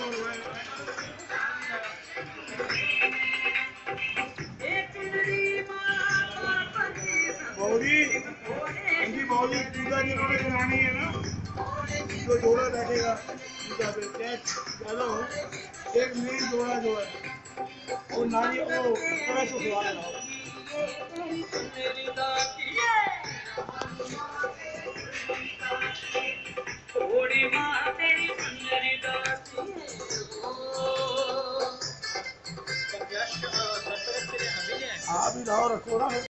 बाउली इनकी बाउली पूजा जिन्होंने करानी है ना, जो जोड़ा बैठेगा पूजा पे चलो एक मेन जोड़ा जो है वो नारी वो थोड़ा सा खुआ रहा आप ही रखो ना।